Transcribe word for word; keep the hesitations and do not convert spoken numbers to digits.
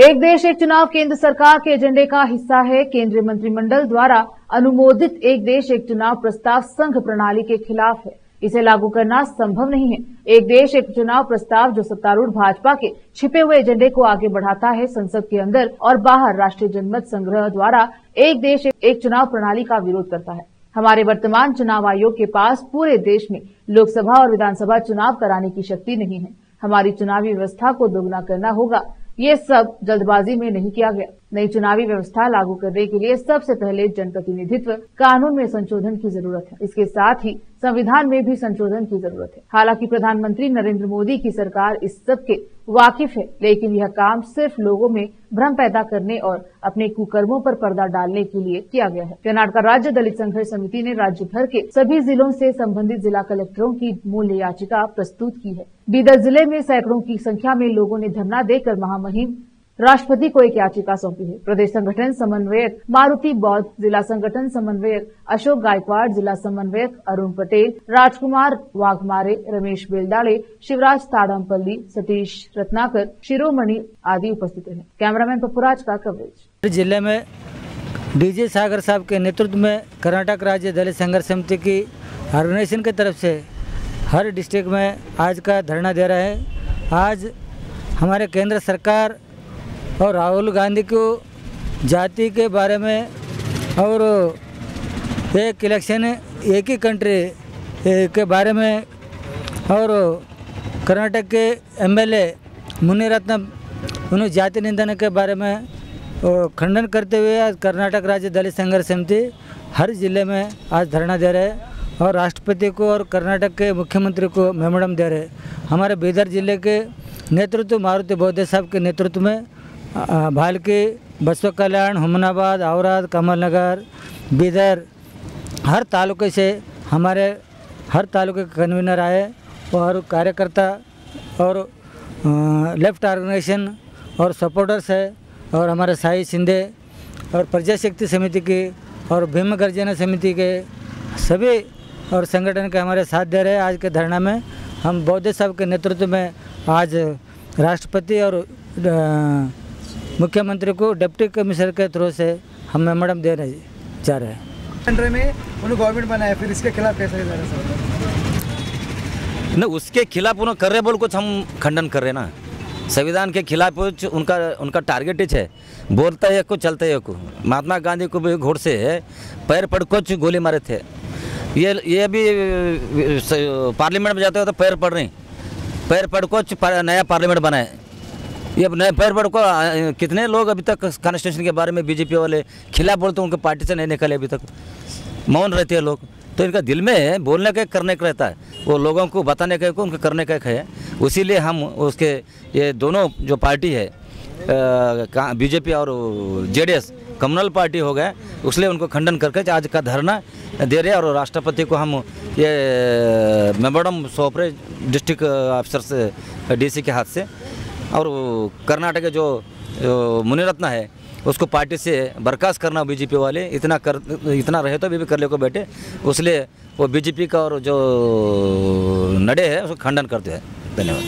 एक देश एक चुनाव केंद्र सरकार के एजेंडे का हिस्सा है। केंद्रीय मंत्रिमंडल द्वारा अनुमोदित एक देश एक चुनाव प्रस्ताव संघ प्रणाली के खिलाफ है। इसे लागू करना संभव नहीं है। एक देश एक चुनाव प्रस्ताव जो सत्तारूढ़ भाजपा के छिपे हुए एजेंडे को आगे बढ़ाता है, संसद के अंदर और बाहर राष्ट्रीय जनमत संग्रह द्वारा एक देश एक चुनाव प्रणाली का विरोध करता है। हमारे वर्तमान चुनाव आयोग के पास पूरे देश में लोकसभा और विधानसभा चुनाव कराने की शक्ति नहीं है। हमारी चुनावी व्यवस्था को दोगुना करना होगा। ये सब जल्दबाजी में नहीं किया गया। नई चुनावी व्यवस्था लागू करने के लिए सबसे पहले जनप्रतिनिधित्व कानून में संशोधन की जरूरत है। इसके साथ ही संविधान में भी संशोधन की जरूरत है। हालांकि प्रधानमंत्री नरेंद्र मोदी की सरकार इस सब के वाकिफ है, लेकिन यह काम सिर्फ लोगों में भ्रम पैदा करने और अपने कुकर्मों पर पर्दा डालने के लिए किया गया है। कर्नाटक राज्य दलित संघर्ष समिति ने राज्य भर के सभी जिलों से संबंधित जिला कलेक्टरों की मूल्य याचिका प्रस्तुत की है। बीदर जिले में सैकड़ों की संख्या में लोगों ने धरना देकर महामहिम राष्ट्रपति को एक याचिका सौंपी है। प्रदेश संगठन समन्वयक मारुति बौद्ध, जिला संगठन समन्वयक अशोक गायकवाड़, जिला समन्वयक अरुण पटेल, राजकुमार वाघमारे, रमेश बेलदाड़े, शिवराज ताड़मपल्ली, सतीश रत्नाकर, शिरोमणि आदि उपस्थित हैं। कैमरामैन पप्पूराज का कवरेज। जिले में डीजे सागर साहब के नेतृत्व में कर्नाटक राज्य दलित संघर्ष समिति की ऑर्गेनाइजेशन की तरफ से हर डिस्ट्रिक्ट में आज का धरना दे रहा है। आज हमारे केंद्र सरकार और राहुल गांधी को जाति के बारे में और एक इलेक्शन एक ही कंट्री के बारे में और कर्नाटक के एमएलए मुनिरत्नम उन्हें जाति निंदन के बारे में खंडन करते हुए आज कर्नाटक राज्य दलित संघर्ष समिति हर जिले में आज धरना दे रहे हैं और राष्ट्रपति को और कर्नाटक के मुख्यमंत्री को मेमोरेंडम दे रहे हैं। हमारे बीदर जिले के नेतृत्व मारुति बौद्ध साहब के नेतृत्व में भालकी, बसव कल्याण, हुमनाबाद, औराद, कमल नगर, बीदर हर तालुके से हमारे हर तालुके के कन्वीनर आए और कार्यकर्ता और लेफ्ट ऑर्गेनाइजेशन और सपोर्टर्स है और हमारे साई शिंदे और प्रजाशक्ति समिति की और भीम गर्जना समिति के सभी और संगठन के हमारे साथ दे रहे हैं। आज के धरना में हम बौद्ध साहब के नेतृत्व में आज राष्ट्रपति और मुख्यमंत्री को डिप्टी कमिश्नर के थ्रू से हम मेमोरेंडम दे रहे जा रहे हैं। कंट्री में उन्होंने गवर्नमेंट बनाया, फिर इसके खिलाफ कैसे जा रहे न उसके खिलाफ उन्होंने कर रहे बोल कुछ हम खंडन कर रहे ना। संविधान के खिलाफ कुछ उनका उनका टारगेट ही है। बोलता है को चलता है को। महात्मा गांधी को भी घोड़ से पैर पड़ कुछ गोली मारे थे। ये ये भी पार्लियामेंट में जाते हो तो पैर पड़ रहे पैर पड़ कुछ नया पार्लियामेंट बनाए। ये नए पैर पड़ को कितने लोग अभी तक कॉन्स्टिट्यूशन के बारे में बीजेपी वाले खिलाफ बोलते हैं, उनके पार्टी से नहीं निकले, अभी तक मौन रहते हैं लोग। तो इनका दिल में बोलने का करने का रहता है, वो लोगों को बताने का उनका करने का है। उसीलिए हम उसके ये दोनों जो पार्टी है बीजेपी और जेडीएस कम्युनल पार्टी हो गए, उसलिए उनको खंडन करके आज का धरना दे रहे हैं और राष्ट्रपति को हम ये मेमोरेंडम सौंप रहे डिस्ट्रिक्ट ऑफिसर से डीसी के हाथ से। और कर्नाटक के जो, जो मुनिरत्न है उसको पार्टी से बर्खास्त करना बीजेपी वाले इतना कर इतना रहे तो भी, भी कर ले को बैठे, इसलिए वो बीजेपी का और जो नडे है उसको खंडन करते हैं। धन्यवाद।